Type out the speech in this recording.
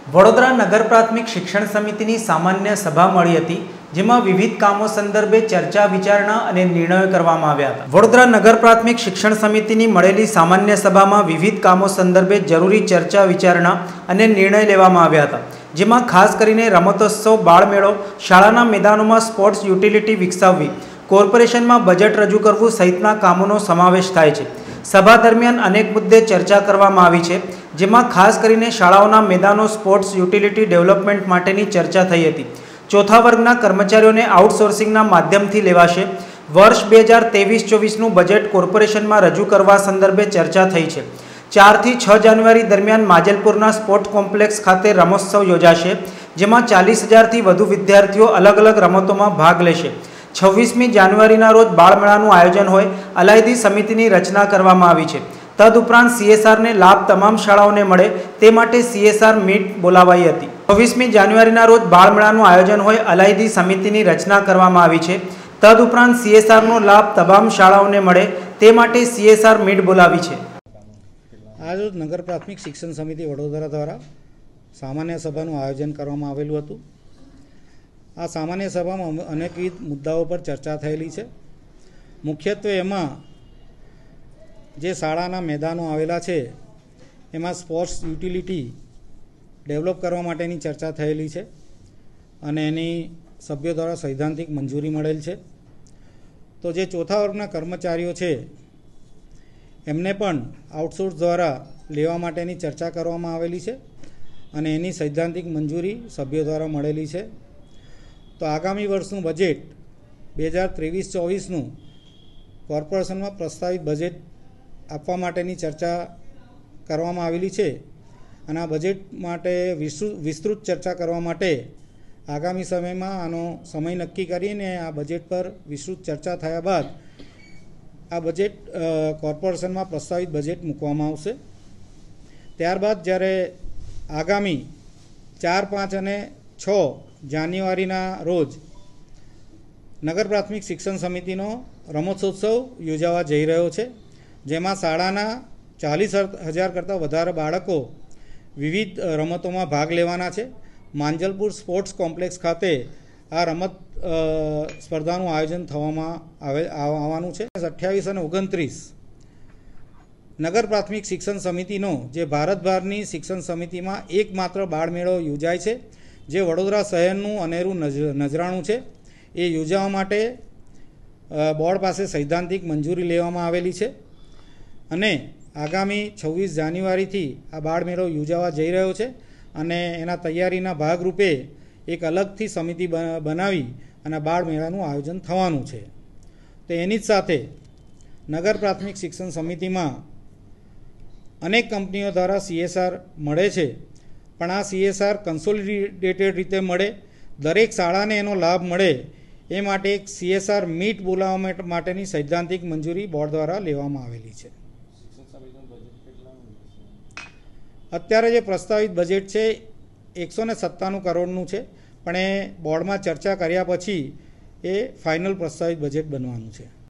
વડોદરા નગર પ્રાથમિક શિક્ષણ સમિતિની સામાન્ય સભા મળી હતી, જેમાં વિવિધ કામો સંદર્ભે ચર્ચા વિચારણા અને નિર્ણયો કરવામાં આવ્યા હતા। વડોદરા નગર પ્રાથમિક શિક્ષણ સમિતિની મળેલી સામાન્ય સભામાં વિવિધ કામો સંદર્ભે જરૂરી ચર્ચા વિચારણા અને નિર્ણય લેવામાં આવ્યા હતા, જેમાં ખાસ કરીને રમતોત્સવ, બાળમેળો, શાળાના મેદાનોમાં સ્પોર્ટ્સ યુટિલિટી વિકસાવવી, કોર્પોરેશનમાં બજેટ રજૂ કરવું સહિતના કામોનો સમાવેશ થાય છે। સભા દરમિયાન અનેક મુદ્દે ચર્ચા કરવામાં આવી છે, જેમાં ખાસ કરીને શાળાઓના મેદાનો સ્પોર્ટ્સ યુટિલિટી ડેવલપમેન્ટ માટેની ચર્ચા થઈ હતી। ચોથા વર્ગના કર્મચારીઓને આઉટસોર્સિંગના માધ્યમથી લેવાશે। વર્ષ 2023-24નું બજેટ કોર્પોરેશનમાં રજૂ કરવા સંદર્ભે ચર્ચા થઈ છે। 4 થી 6 જાન્યુઆરી દરમિયાન માજલપુરના સ્પોર્ટ કોમ્પ્લેક્સ ખાતે રમોત્સવ યોજાશે, જેમાં 40,000થી વધુ વિદ્યાર્થીઓ અલગ અલગ રમતોમાં ભાગ લેશે। 26મી જાન્યુઆરીના રોજ બાળમેળાનું આયોજન હોય અલાયદી સમિતિની રચના કરવામાં આવી છે। તદુપરાંત CSRને લાભ તમામ શાળાઓને મળે તે માટે CSR મીટ બોલાવાઈ હતી। 26મી જાન્યુઆરીના રોજ બાળમેળાનું આયોજન હોય અલાયદી સમિતિની રચના કરવામાં આવી છે। તદુપરાંત CSRનો લાભ તમામ શાળાઓને મળે તે માટે CSR મીટ બોલાવી છે। आज नगर प्राथमिक शिक्षण समिति वडोदरा द्वारा सामान्य सभाનું आयोजन કરવામાં આવેલું હતું। આ સામાન્ય સભામાં અનેકવિધ મુદ્દાઓ પર ચર્ચા થયેલી છે। મુખ્યત્વે એમાં જે શાળાના મેદાનો આવેલા છે એમાં સ્પોર્ટ્સ યુટિલિટી ડેવલપ કરવા માટેની ચર્ચા થયેલી છે અને એની સભ્યો દ્વારા સૈદ્ધાંતિક મંજૂરી મળેલ છે। તો જે ચોથા વર્ગના કર્મચારીઓ છે એમને પણ આઉટસોર્સ દ્વારા લેવા માટેની ચર્ચા કરવામાં આવેલી છે અને એની સૈદ્ધાંતિક મંજૂરી સભ્યો દ્વારા મળેલી છે। તો આગામી વર્ષનું બજેટ 2023-24નું કોર્પોરેશનમાં પ્રસ્તાવિત બજેટ આપવા માટેની ચર્ચા કરવામાં આવેલી છે અને આ બજેટ માટે વિસ્તૃત ચર્ચા કરવા માટે આગામી સમયમાં આનો સમય નક્કી કરીને આ બજેટ પર વિસ્તૃત ચર્ચા થયા બાદ આ બજેટ કોર્પોરેશનમાં પ્રસ્તાવિત બજેટ મૂકવામાં આવશે। ત્યારબાદ જ્યારે આગામી 4, 5 અને 6 જાન્યુઆરીના રોજ નગર પ્રાથમિક શિક્ષણ સમિતિનો રમતોત્સવ યોજાવા જઈ રહ્યો છે, જેમાં શાળાના 40,000 કરતાં વધારે બાળકો વિવિધ રમતોમાં ભાગ લેવાના છે। માંજલપુર સ્પોર્ટ્સ કોમ્પ્લેક્સ ખાતે આ રમત સ્પર્ધાનું આયોજન થવામાં આવવાનું છે। 28 અને 29 નગર પ્રાથમિક શિક્ષણ સમિતિનો જે ભારતભરની શિક્ષણ સમિતિમાં એકમાત્ર બાળમેળો યોજાય છે, જે વડોદરા શહેરનું અનેરું નજરાણું છે। એ યોજવા માટે બોર્ડ પાસે સૈદ્ધાંતિક મંજૂરી લેવામાં આવેલી છે અને આગામી 26 જાન્યુઆરીથી આ બાળમેળો યોજાવા જઈ રહ્યો છે અને એના તૈયારીના ભાગરૂપે એક અલગથી સમિતિ બનાવી અને બાળમેળાનું આયોજન થવાનું છે। તો એની જ સાથે નગર પ્રાથમિક શિક્ષણ સમિતિમાં અનેક કંપનીઓ દ્વારા CSR મળે છે, પણ આ CSR કન્સોલિડેટેડ રીતે મળે, દરેક શાળાને એનો લાભ મળે એ માટે એક CSR મીટ બોલાવવા માટેની સૈદ્ધાંતિક મંજૂરી બોર્ડ દ્વારા લેવામાં આવેલી છે। અત્યારે જે પ્રસ્તાવિત બજેટ છે 197 કરોડનું છે, પણ એ બોર્ડમાં ચર્ચા કર્યા પછી એ ફાઇનલ પ્રસ્તાવિત બજેટ બનવાનું છે।